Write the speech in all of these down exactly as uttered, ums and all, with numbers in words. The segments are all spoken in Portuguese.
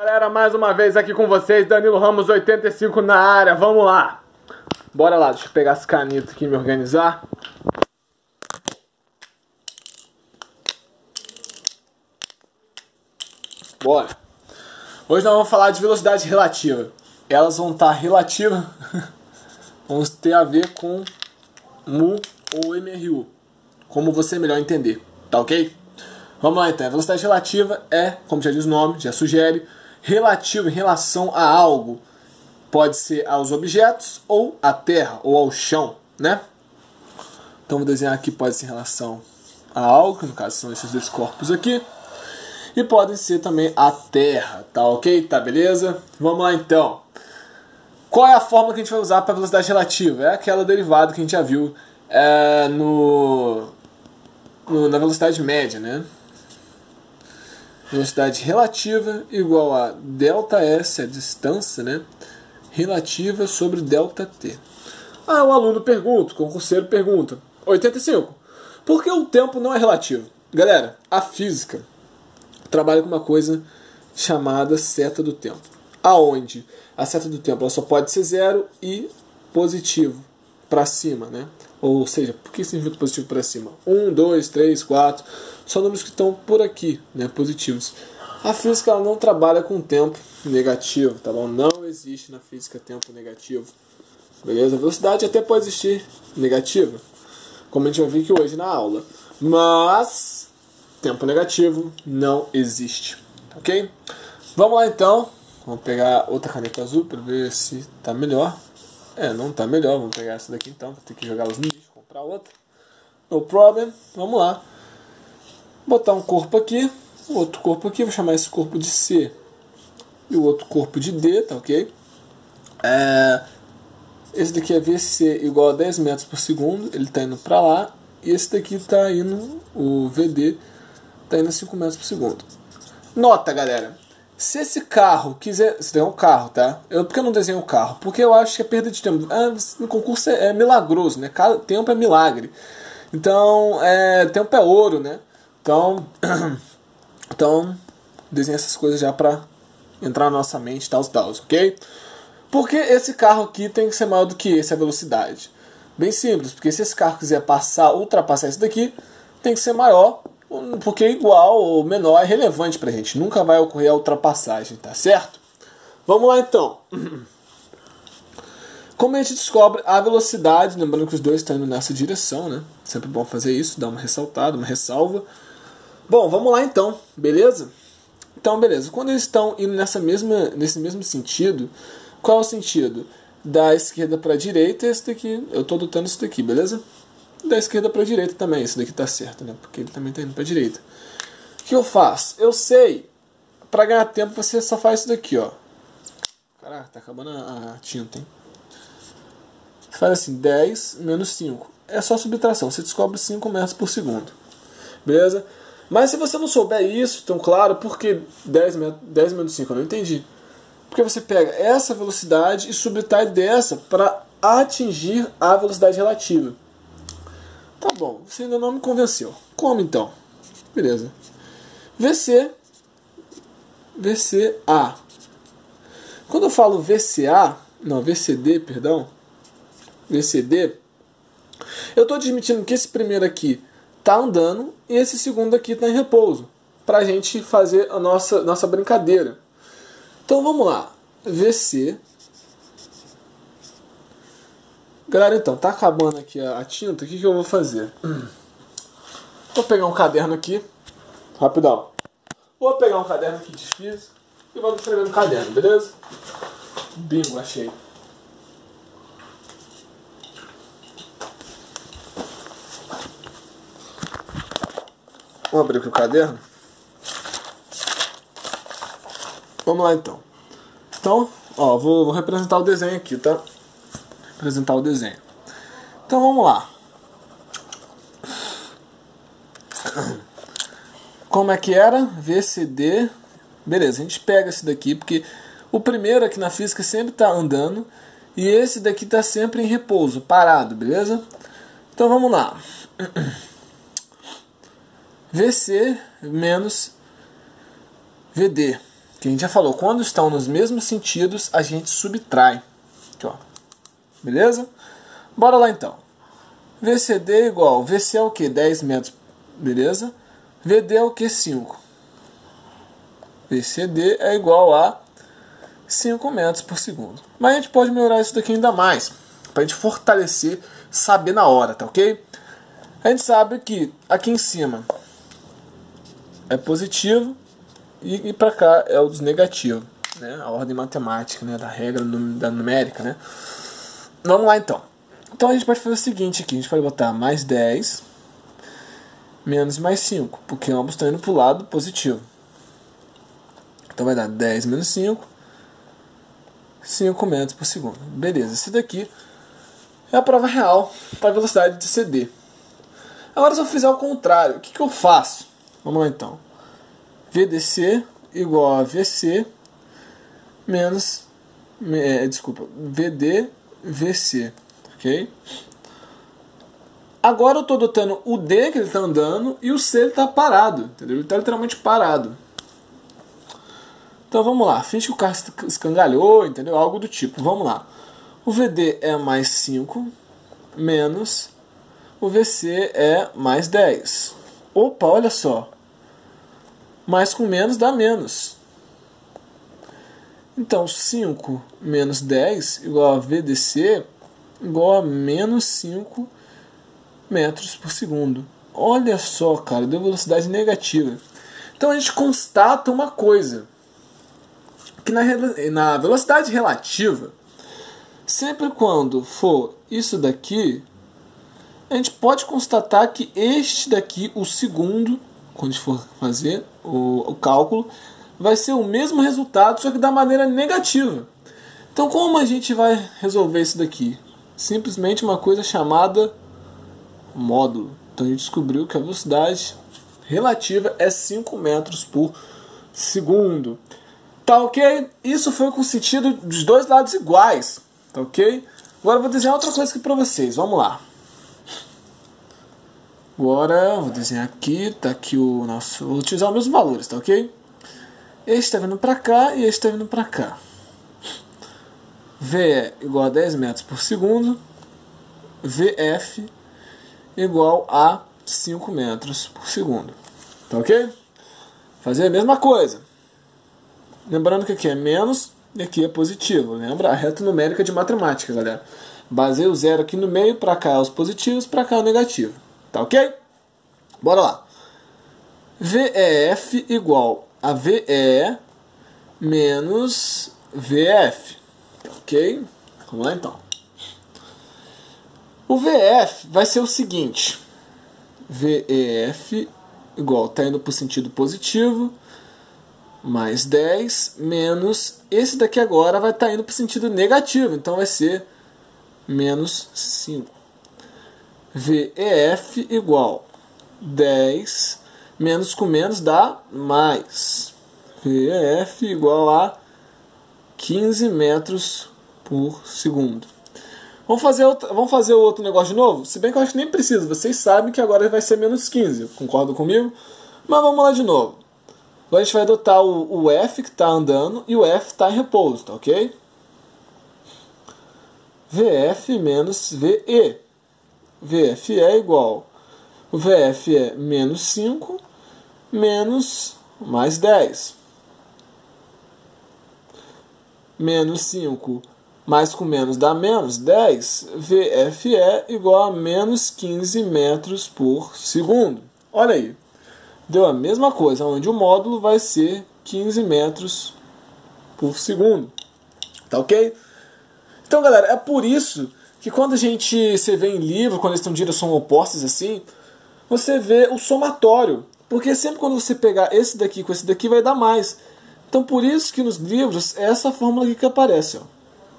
Galera, mais uma vez aqui com vocês, Danilo Ramos oitenta e cinco na área, vamos lá. Bora lá, deixa eu pegar essa caneta aqui e me organizar. Bora. Hoje nós vamos falar de velocidade relativa. Elas vão estar relativas, vão ter a ver com mu ou M R U, como você melhor entender, tá ok? Vamos lá então, a velocidade relativa é, como já diz o nome, já sugere, relativo em relação a algo. Pode ser aos objetos, ou à terra, ou ao chão, né? Então vou desenhar aqui, pode ser em relação a algo, que no caso são esses dois corpos aqui. E podem ser também a terra, tá ok? Tá beleza? Vamos lá então. Qual é a fórmula que a gente vai usar para velocidade relativa? É aquela derivada que a gente já viu é, no, no, na velocidade média, né? Velocidade relativa igual a ΔS, a distância, né? Relativa sobre ΔT. Ah, o aluno pergunta, o concurseiro pergunta, oitenta e cinco, por que o tempo não é relativo? Galera, a física trabalha com uma coisa chamada seta do tempo, aonde a seta do tempo ela só pode ser zero e positivo para cima, né? Ou seja, por que significa positivo para cima? um, dois, três, quatro, são números que estão por aqui, né? Positivos. A física ela não trabalha com tempo negativo, tá bom? Não existe na física tempo negativo, beleza? A velocidade até pode existir negativa, como a gente vai ver aqui hoje na aula, mas tempo negativo não existe, ok? Vamos lá então, vamos pegar outra caneta azul para ver se tá melhor. É, não tá melhor, vamos pegar essa daqui então, vou ter que jogá-las no lixo, comprar outra. No problem, vamos lá. Botar um corpo aqui, outro corpo aqui, vou chamar esse corpo de C e o outro corpo de D, tá ok? É, esse daqui é V C igual a dez metros por segundo, ele tá indo pra lá, e esse daqui tá indo, o V D, tá indo a cinco metros por segundo. Nota, galera, se esse carro quiser... Esse é um carro, tá? Eu, por que eu não desenho o carro? Porque eu acho que é perda de tempo. Ah, no concurso é, é milagroso, né? Cada tempo é milagre. Então, é, tempo é ouro, né? Então, então desenha essas coisas já pra entrar na nossa mente, tal, tal, ok? Porque esse carro aqui tem que ser maior do que esse, a velocidade. Bem simples, porque se esse carro quiser passar, ultrapassar esse daqui, tem que ser maior, porque igual ou menor é relevante pra gente. Nunca vai ocorrer a ultrapassagem, tá certo? Vamos lá então. Como a gente descobre a velocidade, lembrando que os dois estão indo nessa direção, né? Sempre bom fazer isso, dar uma ressaltada, uma ressalva. Bom, vamos lá então, beleza? Então, beleza. Quando eles estão indo nessa mesma, nesse mesmo sentido, qual é o sentido? Da esquerda para a direita, esse daqui, eu estou adotando esse daqui, beleza? Da esquerda para a direita também, esse daqui tá certo, né? Porque ele também está indo para a direita. O que eu faço? Eu sei, para ganhar tempo você só faz isso daqui, ó. Caraca, tá acabando a, a tinta, hein? Você faz assim, dez menos cinco. É só subtração, você descobre cinco metros por segundo. Beleza? Mas se você não souber isso, tão claro, por que dez menos cinco? Eu não entendi. Porque você pega essa velocidade e subtrai dessa para atingir a velocidade relativa. Tá bom, você ainda não me convenceu. Como então? Beleza. V C, V C A. Quando eu falo V C A, não, V C D, perdão, V C D, eu estou admitindo que esse primeiro aqui está andando e esse segundo aqui está em repouso, para a gente fazer a nossa, nossa brincadeira. Então vamos lá, V C. Galera, então, tá acabando aqui a, a tinta, o que, que eu vou fazer? Vou pegar um caderno aqui, rapidão. Vou pegar um caderno aqui de física e vou escrever no caderno, beleza? Bingo, achei. Vamos abrir aqui o caderno. Vamos lá então. Então, ó, vou, vou representar o desenho aqui, tá? Representar o desenho. Então vamos lá. Como é que era? V C D. Beleza, a gente pega esse daqui, porque o primeiro aqui na física sempre está andando e esse daqui está sempre em repouso, parado, beleza? Então vamos lá. V C menos V D. que a gente já falou, quando estão nos mesmos sentidos, a gente subtrai. Aqui, ó. Beleza? Bora lá então. V C D igual, V C é o que? dez metros, beleza? V D é o que? cinco. V C D é igual a cinco metros por segundo. Mas a gente pode melhorar isso daqui ainda mais, para a gente fortalecer, saber na hora, tá ok? A gente sabe que aqui em cima é positivo e, e para cá é o dos negativos, né? A ordem matemática, né? Da regra da numérica, né? Vamos lá então. Então a gente pode fazer o seguinte aqui, a gente pode botar mais dez menos mais cinco, porque ambos estão indo para o lado positivo. Então vai dar dez menos cinco, cinco metros por segundo. Beleza, esse daqui é a prova real para a velocidade de C D. Agora se eu fizer o contrário, o que, que eu faço? Vamos lá então. V D C igual a V C menos, é, desculpa, V D, V C, ok? Agora eu estou adotando o D, que ele está andando, e o C ele está parado, entendeu? Ele está literalmente parado. Então vamos lá, finge que o carro escangalhou, entendeu? Algo do tipo, vamos lá. O V D é mais cinco, menos o V C é mais dez. Opa, olha só. Mais com menos dá menos. Então cinco menos dez igual a V D C igual a menos cinco metros por segundo. Olha só, cara, deu velocidade negativa. Então a gente constata uma coisa, que na, na velocidade relativa, sempre quando for isso daqui, a gente pode constatar que este daqui, o segundo, quando a gente for fazer o, o cálculo, vai ser o mesmo resultado, só que da maneira negativa. Então como a gente vai resolver isso daqui? Simplesmente uma coisa chamada módulo. Então a gente descobriu que a velocidade relativa é cinco metros por segundo. Tá ok? Isso foi com o sentido dos dois lados iguais. Tá ok? Agora eu vou desenhar outra coisa aqui pra vocês. Vamos lá. Agora vou desenhar aqui. Tá aqui o nosso... Vou utilizar os mesmos valores, tá ok? Este está vindo pra cá e este está vindo pra cá. V é igual a dez metros por segundo. V F igual a cinco metros por segundo. Tá ok? Fazer a mesma coisa. Lembrando que aqui é menos e aqui é positivo. Lembra? A reta numérica de matemática, galera. Basei o zero aqui no meio, para cá os positivos, para cá o negativo. Tá ok? Bora lá. V E F igual a V E menos V F. Tá ok? Vamos lá então. O V F vai ser o seguinte. V E F igual, está indo para o sentido positivo, mais dez, menos, esse daqui agora vai estar tá indo para o sentido negativo, então vai ser menos cinco. V E F igual dez, menos com menos dá mais. V E F igual a quinze metros por segundo. Vamos fazer, outro, vamos fazer o outro negócio de novo? Se bem que eu acho que nem precisa, vocês sabem que agora vai ser menos quinze, concordam comigo? Mas vamos lá de novo. Agora a gente vai adotar o, o F que está andando e o F está em repouso, tá ok? V F menos V E. V F é igual. O V F é menos cinco menos mais dez. Menos cinco mais com menos dá menos dez. V F é igual a menos quinze metros por segundo. Olha aí. Deu a mesma coisa, onde o módulo vai ser quinze metros por segundo. Tá ok? Então, galera, é por isso que quando a gente se vê em livro, quando eles estão em direção opostas assim, você vê o somatório. Porque sempre quando você pegar esse daqui com esse daqui vai dar mais. Então por isso que nos livros é essa fórmula aqui que aparece. Ó.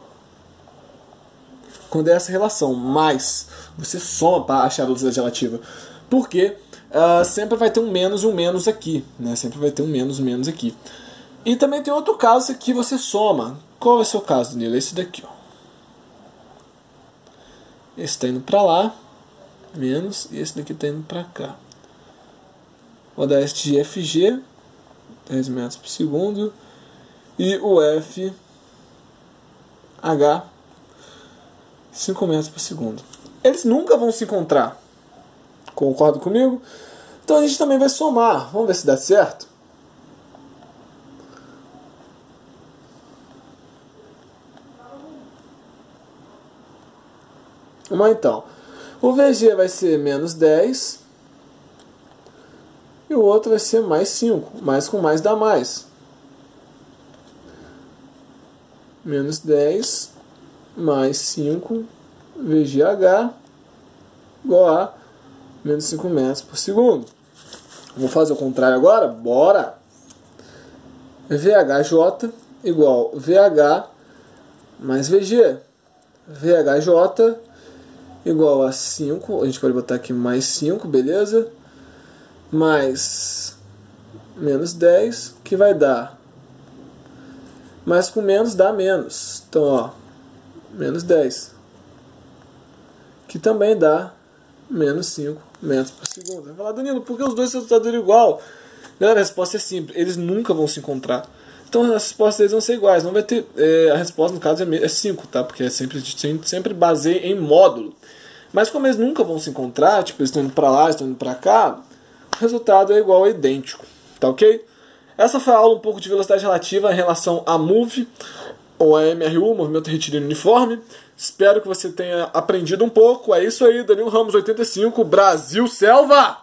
Quando é essa relação, mais, você soma para achar a velocidade relativa. Porque uh, sempre vai ter um menos e um menos aqui. Né? Sempre vai ter um menos e um menos aqui. E também tem outro caso que você soma. Qual é o seu caso, Danilo? Esse daqui. Ó. Esse está indo para lá, menos, e esse daqui está indo para cá. Vou dar este de F G, dez metros por segundo, e o F H cinco metros por segundo. Eles nunca vão se encontrar. Concorda comigo? Então a gente também vai somar. Vamos ver se dá certo. Vamos lá, então. O V G vai ser menos dez. E o outro vai ser mais cinco. Mais com mais dá mais. Menos dez mais cinco V G H igual a menos cinco metros por segundo. Vou fazer o contrário agora? Bora! V H J igual V H mais V G. V H J igual a cinco, a gente pode botar aqui mais cinco, beleza? Mais menos dez, que vai dar. Mais com menos dá menos. Então, ó, menos dez. Que também dá menos cinco metros por segundo. Vai falar, Danilo, por que os dois resultados eram igual? Galera, a resposta é simples. Eles nunca vão se encontrar. Então as respostas deles vão ser iguais. Não vai ter, é, a resposta, no caso, é cinco, tá? Porque é sempre, sempre baseia em módulo. Mas como eles nunca vão se encontrar, tipo, eles estão indo para lá, estão indo para cá, o resultado é igual, é idêntico. Tá ok? Essa foi a aula um pouco de velocidade relativa em relação a MOVE, ou a M R U, Movimento Retilíneo Uniforme. Espero que você tenha aprendido um pouco. É isso aí, Danilo Ramos oitenta e cinco, Brasil Selva!